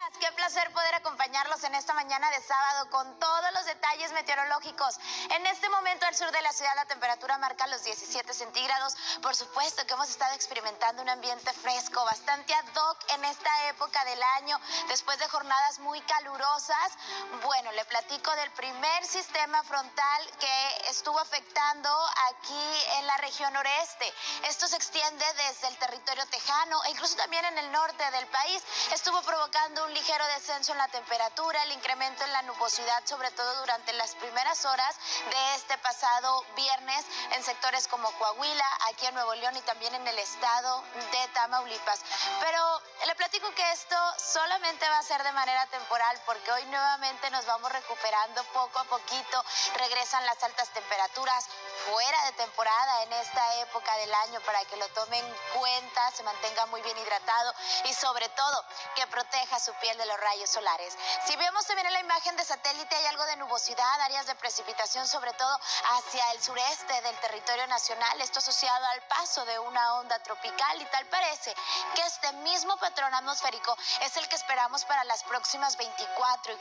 Qué placer poder acompañarlos en esta mañana de sábado con todos los detalles meteorológicos. En este momento al sur de la ciudad la temperatura marca los 17 centígrados. Por supuesto que hemos estado experimentando un ambiente fresco, bastante ad hoc en esta época del año, después de jornadas muy calurosas. Bueno, le platico del primer sistema frontal que estuvo afectando aquí en la región noreste. Esto se extiende desde el territorio tejano e incluso también en el norte del país. Estuvo provocando un ligero descenso en la temperatura, el incremento en la nubosidad, sobre todo durante las primeras horas de este pasado viernes en sectores como Coahuila, aquí en Nuevo León y también en el estado de Tamaulipas. Pero le platico que esto solamente va a ser de manera temporal porque hoy nuevamente nos vamos recuperando poco a poquito, regresan las altas temperaturas fuera de temporada en esta época del año para que lo tomen en cuenta, se mantenga muy bien hidratado y sobre todo que proteja su piel de los rayos solares. Si vemos también en la imagen de satélite hay algo de nubosidad, áreas de precipitación sobre todo hacia el sureste del territorio nacional, esto asociado al paso de una onda tropical y tal parece que este mismo patrón atmosférico es el que esperamos para las próximas 24 y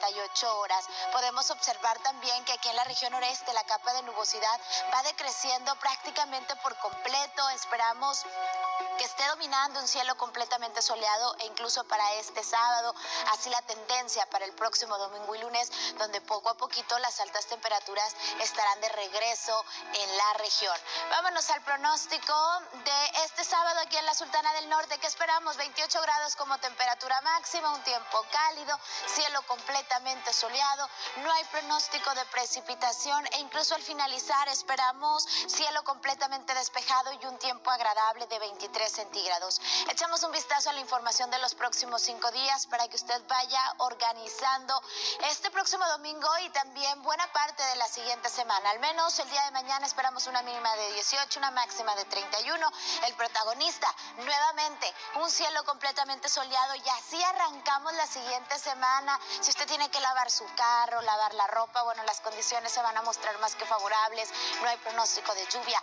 48 horas. Podemos observar también que aquí en la región noreste la capa de nubosidad va decreciendo prácticamente por completo. Esperamos que esté dominando un cielo completamente soleado e incluso para este sábado, así la tendencia para el próximo domingo y lunes, donde poco a poquito las altas temperaturas estarán de regreso en la región. Vámonos al pronóstico de este sábado aquí en la Sultana del Norte, que esperamos 28 grados como temperatura máxima, un tiempo cálido, cielo completamente soleado, no hay pronóstico de precipitación e incluso al finalizar esperamos cielo completamente despejado y un tiempo agradable de 23 centígrados. Echamos un vistazo a la información de los próximos 5 días para que usted vaya organizando este próximo domingo y también buena parte de la siguiente semana. Al menos el día de mañana esperamos una mínima de 18, una máxima de 31. El protagonista, nuevamente, un cielo completamente soleado y así arrancamos la siguiente semana. Si usted tiene que lavar su carro, lavar la ropa, bueno, las condiciones se van a mostrar más que favorables. No hay pronóstico de lluvia.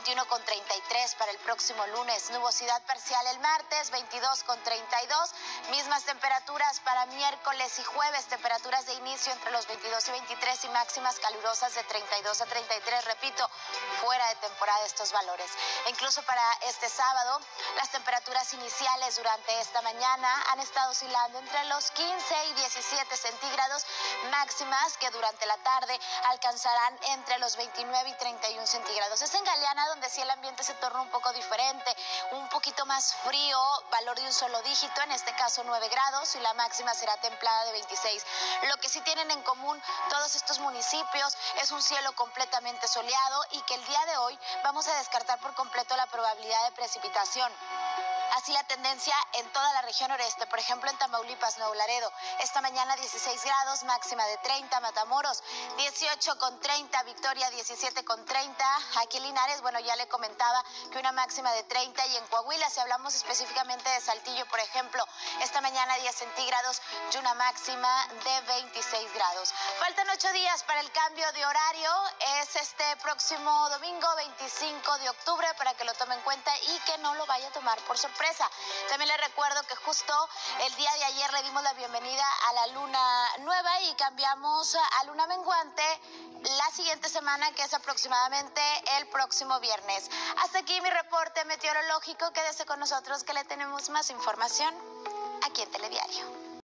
21,33 para el próximo lunes. Nubosidad parcial el martes, 22,32. Mismas temperaturas para miércoles y jueves. Temperaturas de inicio entre los 22 y 23 y máximas calurosas de 32 a 33. Repito, fuera de temporada estos valores. E incluso para este sábado, las temperaturas iniciales durante esta mañana han estado oscilando entre los 15 y 17 centígrados, máximas que durante la tarde alcanzarán entre los 29 y 31 centígrados. Es en Galeana donde sí el ambiente se torna un poco diferente, un poquito más frío, valor de un solo dígito, en este caso 9 grados, y la máxima será templada de 26. Lo que sí tienen en común todos estos municipios es un cielo completamente soleado y que el día de hoy vamos a descartar por completo la probabilidad de precipitación. Así la tendencia en toda la región noreste, por ejemplo en Tamaulipas, Nuevo Laredo, esta mañana 16 grados, máxima de 30, Matamoros 18,30, Victoria 17,30, aquí en Linares, bueno, ya le comentaba que una máxima de 30 y en Coahuila, si hablamos específicamente de Saltillo, por ejemplo, esta mañana 10 centígrados y una máxima de 26 grados. Faltan 8 días para el cambio de horario, es este próximo domingo 25 de octubre para que lo tome en cuenta y que no lo vaya a tomar por sorpresa. También les recuerdo que justo el día de ayer le dimos la bienvenida a la luna nueva y cambiamos a luna menguante la siguiente semana, que es aproximadamente el próximo viernes. Hasta aquí mi reporte meteorológico. Quédese con nosotros que le tenemos más información aquí en Telediario.